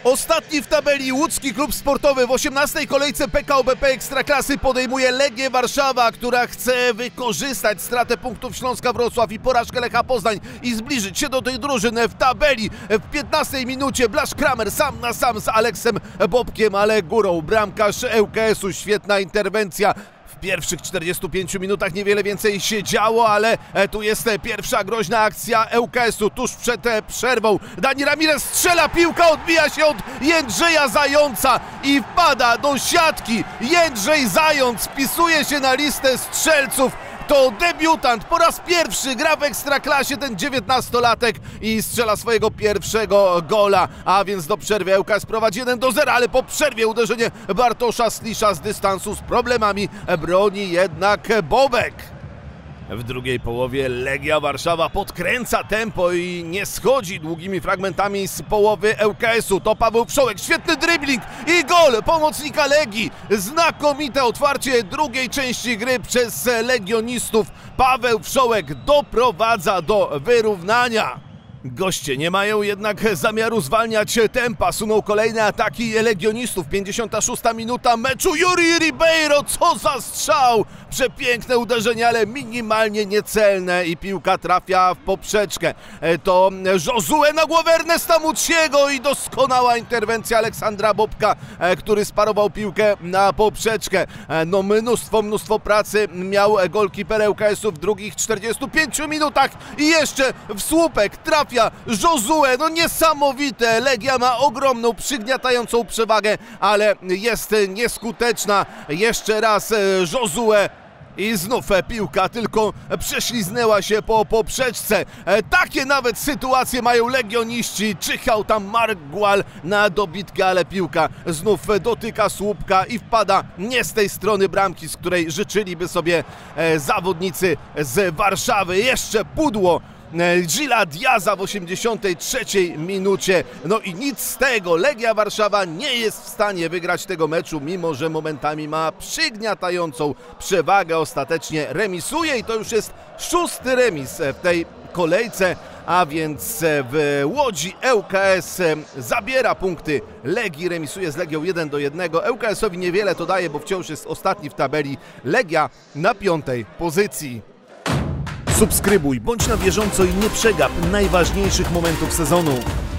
Ostatni w tabeli łódzki klub sportowy w 18. kolejce PKO BP Ekstraklasy podejmuje Legię Warszawa, która chce wykorzystać stratę punktów Śląska Wrocław i porażkę Lecha Poznań i zbliżyć się do tej drużyny w tabeli. W 15 minucie Blaż Kramer sam na sam z Aleksem Bobkiem, ale górą bramkarz ŁKS-u. Świetna interwencja. W pierwszych 45 minutach niewiele więcej się działo, ale tu jest pierwsza groźna akcja ŁKS-u tuż przed przerwą. Dani Ramirez strzela, piłka odbija się od Jędrzeja Zająca i wpada do siatki. Jędrzej Zając wpisuje się na listę strzelców. To debiutant, po raz pierwszy gra w Ekstraklasie, ten 19-latek i strzela swojego pierwszego gola, a więc do przerwy ŁKS prowadzi 1-0, ale po przerwie uderzenie Bartosza Slisza z dystansu z problemami broni jednak Bobek. W drugiej połowie Legia Warszawa podkręca tempo i nie schodzi długimi fragmentami z połowy ŁKS-u. To Paweł Wszołek, świetny dribbling i gol pomocnika Legii. Znakomite otwarcie drugiej części gry przez legionistów. Paweł Wszołek doprowadza do wyrównania. Goście nie mają jednak zamiaru zwalniać tempa. Suną kolejne ataki legionistów. 56 minuta meczu. Yuri Ribeiro, co za strzał! Przepiękne uderzenie, ale minimalnie niecelne i piłka trafia w poprzeczkę. To Josue na głowę Ernesta Muciego i doskonała interwencja Aleksandra Bobka, który sparował piłkę na poprzeczkę. No mnóstwo pracy miał golkiper ŁKS-u w drugich 45 minutach i jeszcze w słupek trafia Josue, no niesamowite. Legia ma ogromną, przygniatającą przewagę, ale jest nieskuteczna. Jeszcze raz Josue i znów piłka tylko prześliznęła się po poprzeczce. Takie nawet sytuacje mają legioniści. Czyhał tam Mark Gual na dobitkę, ale piłka znów dotyka słupka i wpada nie z tej strony bramki, z której życzyliby sobie zawodnicy z Warszawy. Jeszcze pudło Gila Diaza w 83 minucie. No i nic z tego. Legia Warszawa nie jest w stanie wygrać tego meczu, mimo że momentami ma przygniatającą przewagę. Ostatecznie remisuje i to już jest 6. remis w tej kolejce, a więc w Łodzi ŁKS zabiera punkty Legii, remisuje z Legią 1-1. ŁKS-owi niewiele to daje, bo wciąż jest ostatni w tabeli. Legia na 5. pozycji. Subskrybuj, bądź na bieżąco i nie przegap najważniejszych momentów sezonu.